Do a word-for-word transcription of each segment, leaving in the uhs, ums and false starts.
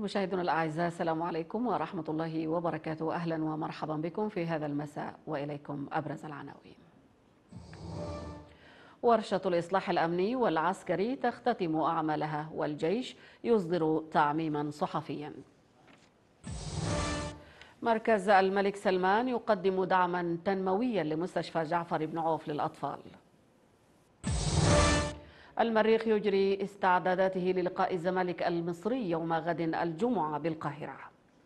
مشاهدينا الأعزاء، السلام عليكم ورحمة الله وبركاته. أهلا ومرحبا بكم في هذا المساء، وإليكم أبرز العناوين. ورشة الإصلاح الأمني والعسكري تختتم أعمالها، والجيش يصدر تعميما صحفيا. مركز الملك سلمان يقدم دعما تنمويا لمستشفى جعفر بن عوف للأطفال. المريخ يجري استعداداته للقاء الزمالك المصري يوم غد الجمعة بالقاهرة.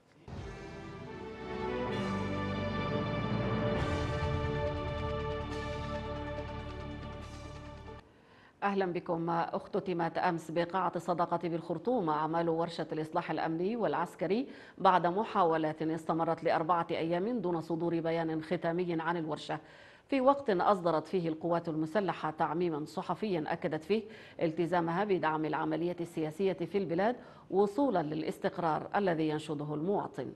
أهلا بكم. اختتمت أمس بقاعة الصداقة بالخرطوم أعمال ورشة الإصلاح الأمني والعسكري بعد محاولات استمرت لأربعة أيام دون صدور بيان ختامي عن الورشة، في وقت أصدرت فيه القوات المسلحة تعميما صحفيا أكدت فيه التزامها بدعم العملية السياسية في البلاد وصولا للاستقرار الذي ينشده المواطن.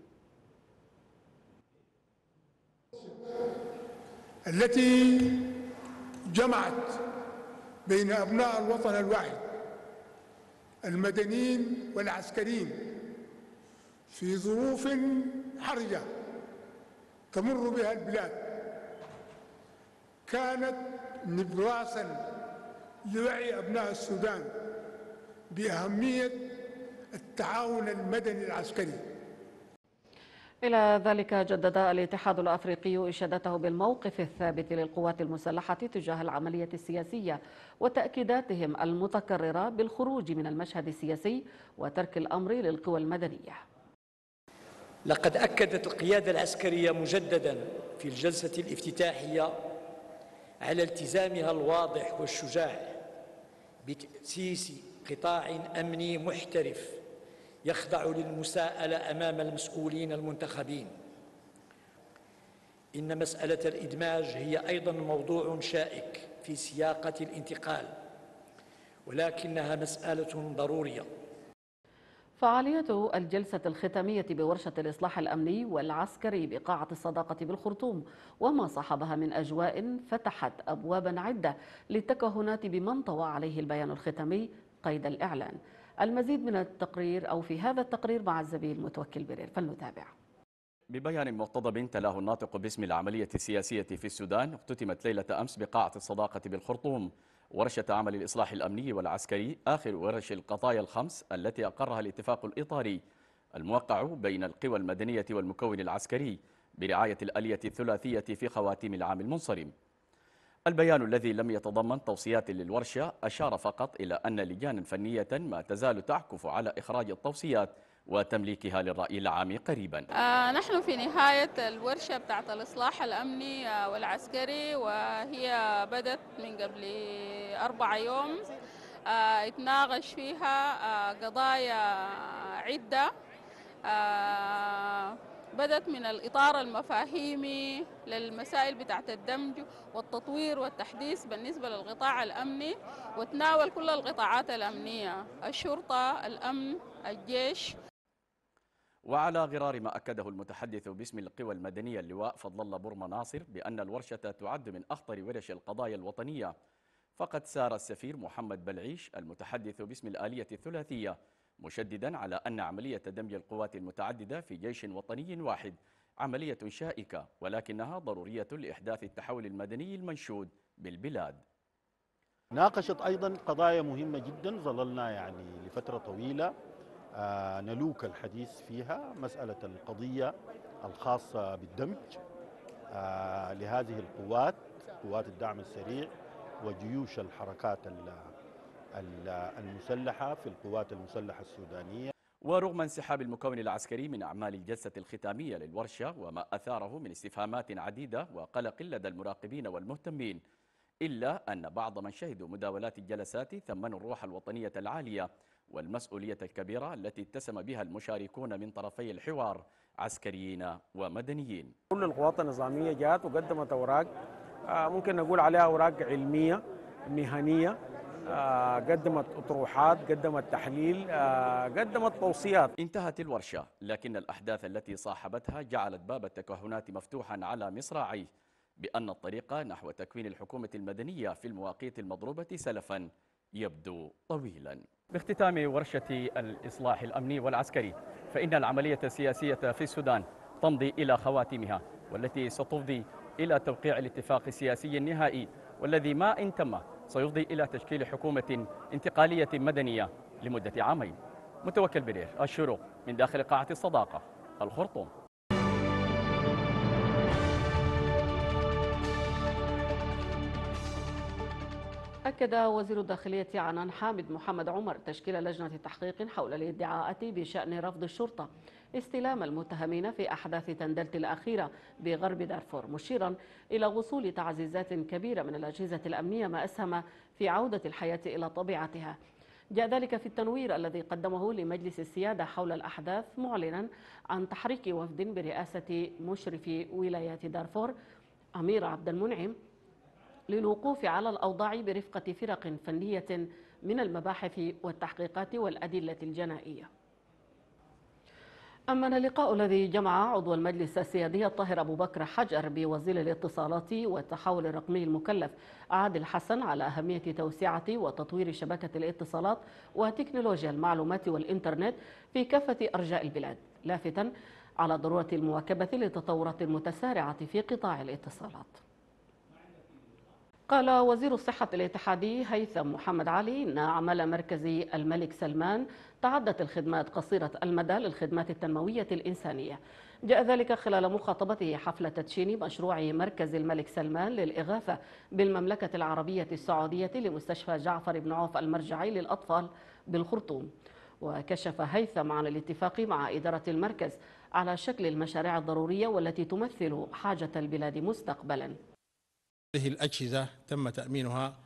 التي جمعت بين أبناء الوطن الواحد المدنيين والعسكريين في ظروف حرجة تمر بها البلاد، كانت نبراسا لوعي أبناء السودان بأهمية التعاون المدني العسكري. إلى ذلك جدد الاتحاد الأفريقي إشادته بالموقف الثابت للقوات المسلحة تجاه العملية السياسية وتأكيداتهم المتكررة بالخروج من المشهد السياسي وترك الأمر للقوى المدنية. لقد أكدت القيادة العسكرية مجددا في الجلسة الافتتاحية على التزامها الواضح والشجاع بتأسيس قطاع أمني محترف يخضع للمساءلة أمام المسؤولين المنتخبين. إن مسألة الإدماج هي أيضا موضوع شائك في سياقة الانتقال، ولكنها مسألة ضرورية. فعالية الجلسة الختامية بورشة الإصلاح الأمني والعسكري بقاعة الصداقة بالخرطوم وما صاحبها من أجواء فتحت أبوابا عدة للتكهنات بمن طوى عليه البيان الختامي قيد الإعلان. المزيد من التقرير أو في هذا التقرير مع الزميل متوكل برير، فلنتابع. ببيان مقتضب تلاه الناطق باسم العملية السياسية في السودان، اختتمت ليلة أمس بقاعة الصداقة بالخرطوم ورشة عمل الإصلاح الأمني والعسكري، آخر ورش القضايا الخمس التي أقرها الاتفاق الإطاري الموقع بين القوى المدنية والمكون العسكري برعاية الآلية الثلاثية في خواتيم العام المنصرم. البيان الذي لم يتضمن توصيات للورشة أشار فقط إلى أن لجانا فنية ما تزال تعكف على إخراج التوصيات وتمليكها للرأي العام قريبا. آه نحن في نهاية الورشة بتاعت الإصلاح الأمني آه والعسكري، وهي بدت من قبل أربع يوم. آه اتناقش فيها آه قضايا عدة، آه بدت من الإطار المفاهيمي للمسائل بتاعت الدمج والتطوير والتحديث بالنسبة للقطاع الأمني، وتناول كل القطاعات الأمنية: الشرطة، الأمن، الجيش. وعلى غرار ما أكده المتحدث باسم القوى المدنية اللواء فضل الله بورما ناصر بأن الورشة تعد من أخطر ورش القضايا الوطنية، فقد سار السفير محمد بلعيش المتحدث باسم الآلية الثلاثية مشددا على أن عملية دمج القوات المتعددة في جيش وطني واحد عملية شائكة، ولكنها ضرورية لإحداث التحول المدني المنشود بالبلاد. ناقشت أيضا قضايا مهمة جدا ظللنا يعني لفترة طويلة آه نلوك الحديث فيها، مسألة القضية الخاصة بالدمج آه لهذه القوات، قوات الدعم السريع وجيوش الحركات المسلحة في القوات المسلحة السودانية. ورغم انسحاب المكون العسكري من أعمال الجلسة الختامية للورشة وما أثاره من استفهامات عديدة وقلق لدى المراقبين والمهتمين، إلا أن بعض من شهدوا مداولات الجلسات ثمنوا الروح الوطنية العالية والمسؤولية الكبيرة التي اتسم بها المشاركون من طرفي الحوار عسكريين ومدنيين. كل القوات النظامية جاءت وقدمت أوراق ممكن نقول عليها أوراق علمية مهنية، قدمت أطروحات، قدمت تحليل، قدمت توصيات. انتهت الورشة، لكن الأحداث التي صاحبتها جعلت باب التكهنات مفتوحا على مصراعيه بأن الطريق نحو تكوين الحكومة المدنية في المواقيت المضروبة سلفا يبدو طويلا. باختتام ورشة الإصلاح الأمني والعسكري، فإن العملية السياسية في السودان تمضي إلى خواتمها، والتي ستفضي إلى توقيع الاتفاق السياسي النهائي، والذي ما إن تم سيفضي إلى تشكيل حكومة انتقالية مدنية لمدة عامين. متوكل برير، الشروق، من داخل قاعة الصداقة، الخرطوم. أكد وزير الداخلية عنان حامد محمد عمر تشكيل لجنة تحقيق حول الادعاءات بشأن رفض الشرطة استلام المتهمين في أحداث تندلت الأخيرة بغرب دارفور، مشيرا إلى وصول تعزيزات كبيرة من الأجهزة الأمنية ما أسهم في عودة الحياة إلى طبيعتها. جاء ذلك في التنوير الذي قدمه لمجلس السيادة حول الأحداث، معلنا عن تحريك وفد برئاسة مشرف ولايات دارفور أمير عبد المنعم للوقوف على الأوضاع برفقة فرق فنية من المباحث والتحقيقات والأدلة الجنائية. أما اللقاء الذي جمع عضو المجلس السيادي الطاهر أبو بكر حجر بوزير الاتصالات والتحول الرقمي المكلف عادل حسن على أهمية توسعة وتطوير شبكة الاتصالات وتكنولوجيا المعلومات والإنترنت في كافة أرجاء البلاد، لافتاً على ضرورة المواكبة للتطورات المتسارعة في قطاع الاتصالات. قال وزير الصحة الاتحادي هيثم محمد علي إن أعمال مركز الملك سلمان تعدت الخدمات قصيرة المدى للخدمات التنموية الإنسانية. جاء ذلك خلال مخاطبته حفل تدشين مشروع مركز الملك سلمان للإغاثة بالمملكة العربية السعودية لمستشفى جعفر بن عوف المرجعي للأطفال بالخرطوم. وكشف هيثم عن الاتفاق مع إدارة المركز على شكل المشاريع الضرورية والتي تمثل حاجة البلاد مستقبلا. هذه الأجهزة تم تأمينها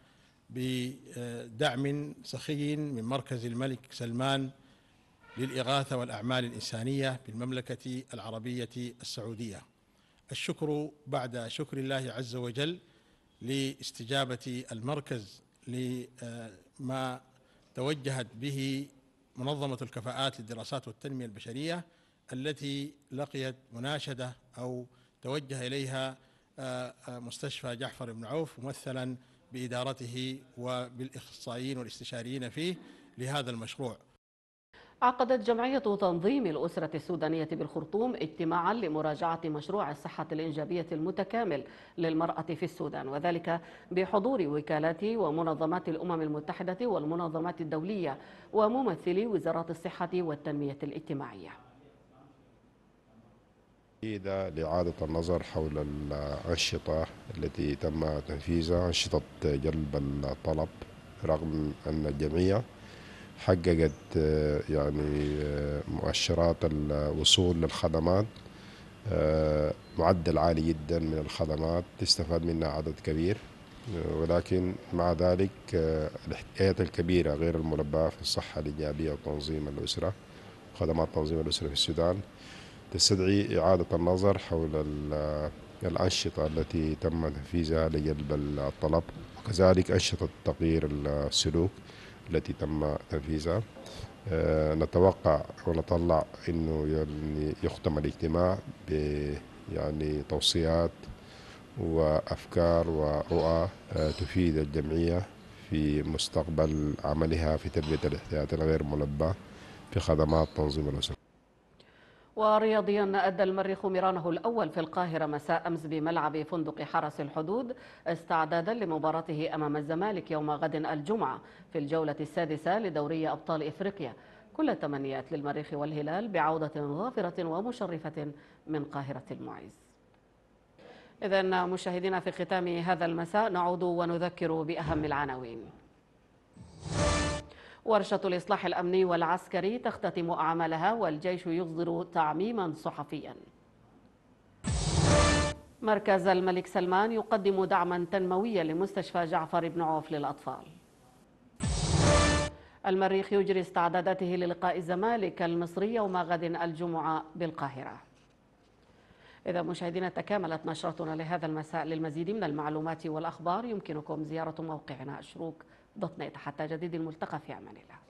بدعم سخي من مركز الملك سلمان للإغاثة والأعمال الإنسانية بالمملكة العربية السعودية. الشكر بعد شكر الله عز وجل لاستجابة المركز لما توجهت به منظمة الكفاءات للدراسات والتنمية البشرية التي لقيت مناشدة أو توجه إليها مستشفى جعفر بن عوف ممثلا بإدارته وبالإخصائيين والاستشاريين فيه لهذا المشروع. عقدت جمعية تنظيم الأسرة السودانية بالخرطوم اجتماعا لمراجعة مشروع الصحة الإنجابية المتكامل للمرأة في السودان، وذلك بحضور وكالات ومنظمات الأمم المتحدة والمنظمات الدولية وممثلي وزارات الصحة والتنمية الاجتماعية. لإعادة النظر حول الأنشطة التي تم تنفيذها، أنشطة جلب الطلب، رغم أن الجمعية حققت يعني مؤشرات الوصول للخدمات، معدل عالي جدا من الخدمات تستفاد منها عدد كبير، ولكن مع ذلك الاحتياجات الكبيرة غير الملباة في الصحة الإيجابية وتنظيم الأسرة، خدمات تنظيم الأسرة في السودان تستدعي إعادة النظر حول الأنشطة التي تم تنفيذها لجلب الطلب، وكذلك أنشطة تغيير السلوك التي تم تنفيذها. نتوقع ونطلع إنه يختم الاجتماع ب يعني توصيات وأفكار ورؤى تفيد الجمعية في مستقبل عملها في تلبية الاحتياجات الغير ملباة في خدمات تنظيم الأسرة. ورياضيا أدى المريخ ميرانه الأول في القاهرة مساء أمس بملعب فندق حرس الحدود استعدادا لمباراته أمام الزمالك يوم غد الجمعة في الجولة السادسة لدوري أبطال إفريقيا. كل التمنيات للمريخ والهلال بعودة ظافرة ومشرفة من قاهرة المعز. إذن مشاهدينا، في ختام هذا المساء نعود ونذكر بأهم العناوين. ورشة الإصلاح الأمني والعسكري تختتم أعمالها والجيش يصدر تعميما صحفيا. مركز الملك سلمان يقدم دعما تنمويا لمستشفى جعفر بن عوف للأطفال. المريخ يجري استعداداته للقاء الزمالك المصري يوم غد الجمعة بالقاهرة. إذا مشاهدينا تكاملت نشرتنا لهذا المساء. للمزيد من المعلومات والأخبار يمكنكم زيارة موقعنا الشروق دوت نت. حتى جديد الملتقى، في أمان الله.